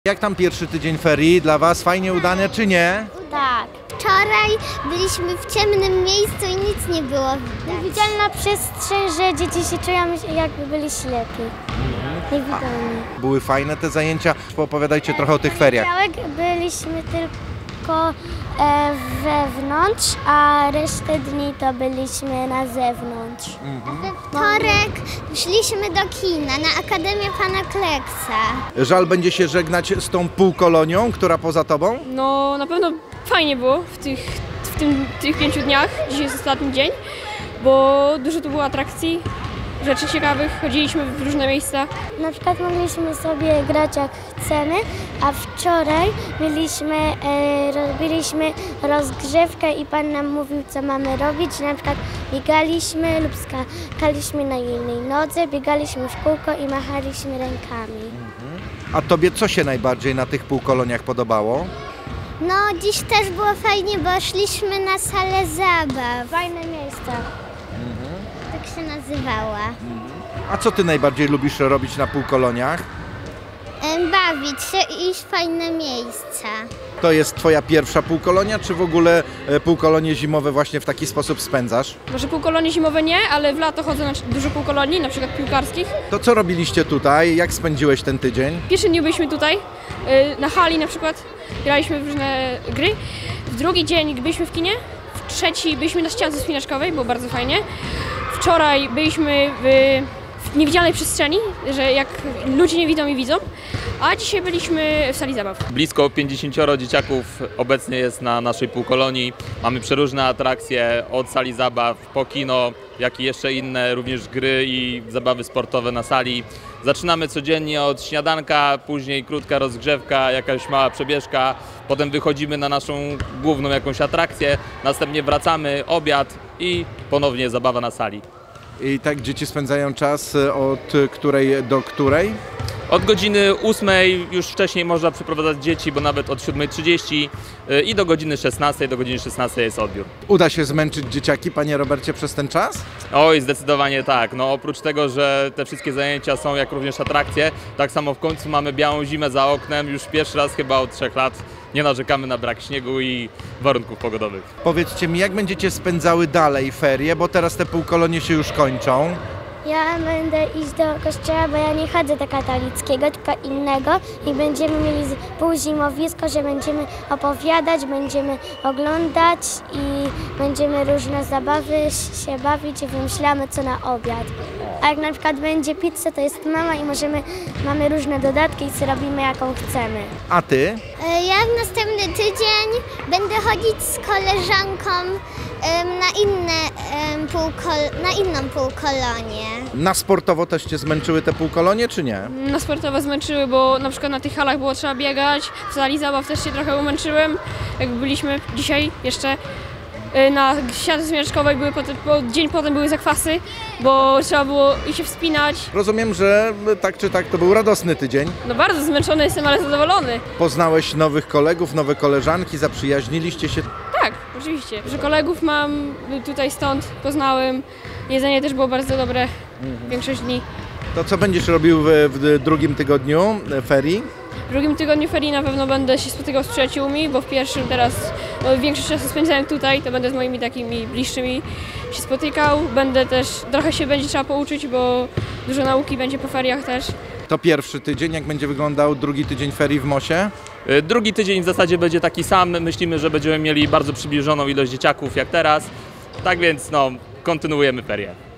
Jak tam pierwszy tydzień ferii? Dla Was fajnie udane czy nie? Tak. Wczoraj byliśmy w ciemnym miejscu i nic nie było widać. Niewidzialna przestrzeń, że dzieci się czują, jakby byli ślepi. Niewidzialni. Były fajne te zajęcia? Opowiadajcie trochę o tych feriach. Poniedziałek byliśmy tylko wewnątrz, a resztę dni to byliśmy na zewnątrz. We wtorek szliśmy do kina na Akademię Pana Kleksa. Żal będzie się żegnać z tą półkolonią, która poza Tobą? No na pewno fajnie było tych 5 dniach, dzisiaj jest ostatni dzień, bo dużo tu było atrakcji, rzeczy ciekawych, chodziliśmy w różne miejsca. Na przykład mogliśmy sobie grać jak chcemy, a wczoraj robiliśmy rozgrzewkę i Pan nam mówił, co mamy robić. Na przykład biegaliśmy lub skakaliśmy na jednej nodze, biegaliśmy w kółko i machaliśmy rękami. A Tobie co się najbardziej na tych półkoloniach podobało? No, dziś też było fajnie, bo szliśmy na salę zabaw. Fajne miejsce. Tak się nazywała. A co Ty najbardziej lubisz robić na półkoloniach? Bawić się i iść w fajne miejsca. To jest Twoja pierwsza półkolonia, czy w ogóle półkolonie zimowe właśnie w taki sposób spędzasz? Może półkolonie zimowe nie, ale w lato chodzę na dużo półkolonii, na przykład piłkarskich. To co robiliście tutaj? Jak spędziłeś ten tydzień? W pierwszy dzień byliśmy tutaj, na hali na przykład, graliśmy w różne gry. W drugi dzień byliśmy w kinie, w trzeci byliśmy na ściance wspinaczkowej, było bardzo fajnie. Wczoraj byliśmy w niewidzialnej przestrzeni, że jak ludzie nie widzą i widzą, a dzisiaj byliśmy w sali zabaw. Blisko 50 dzieciaków obecnie jest na naszej półkolonii. Mamy przeróżne atrakcje od sali zabaw po kino, jak i jeszcze inne, również gry i zabawy sportowe na sali. Zaczynamy codziennie od śniadanka, później krótka rozgrzewka, jakaś mała przebieżka, potem wychodzimy na naszą główną jakąś atrakcję, następnie wracamy, obiad i ponownie zabawa na sali. I tak dzieci spędzają czas od której do której? Od godziny 8 już wcześniej można przyprowadzać dzieci, bo nawet od 7:30 i do godziny 16, do godziny 16 jest odbiór. Uda się zmęczyć dzieciaki, Panie Robercie, przez ten czas? Oj, zdecydowanie tak. No, oprócz tego, że te wszystkie zajęcia są jak również atrakcje, tak samo w końcu mamy białą zimę za oknem, już pierwszy raz chyba od 3 lat nie narzekamy na brak śniegu i warunków pogodowych. Powiedzcie mi, jak będziecie spędzały dalej ferie, bo teraz te półkolonie się już kończą. Ja będę iść do kościoła, bo ja nie chodzę do katolickiego, tylko innego i będziemy mieli półzimowisko, że będziemy opowiadać, będziemy oglądać i będziemy różne zabawy się bawić i wymyślamy co na obiad. A jak na przykład będzie pizza, to jest mama i mamy różne dodatki i sobie robimy jaką chcemy. A Ty? Ja w następny tydzień będę chodzić z koleżanką na inną półkolonię. Na sportowo też Cię zmęczyły te półkolonie, czy nie? Na sportowe zmęczyły, bo na przykład na tych halach było trzeba biegać, w sali zabaw też się trochę umęczyłem. Jak byliśmy dzisiaj jeszcze na ściance wspinaczkowej, dzień potem były zakwasy, bo trzeba było się wspinać. Rozumiem, że tak czy tak to był radosny tydzień. No bardzo zmęczony jestem, ale zadowolony. Poznałeś nowych kolegów, nowe koleżanki, zaprzyjaźniliście się. Tak, oczywiście. Że kolegów mam tutaj stąd, poznałem. Jedzenie też było bardzo dobre większość dni. To co będziesz robił w drugim tygodniu ferii? W drugim tygodniu ferii na pewno będę się spotykał z przyjaciółmi, bo w pierwszym teraz większość czasu spędzałem tutaj, to będę z moimi takimi bliższymi się spotykał. Będę też, trochę się będzie trzeba pouczyć, bo dużo nauki będzie po feriach też. To pierwszy tydzień, jak będzie wyglądał drugi tydzień ferii w Mosie? Drugi tydzień w zasadzie będzie taki sam. Myślimy, że będziemy mieli bardzo przybliżoną ilość dzieciaków jak teraz. Tak więc no, kontynuujemy ferie.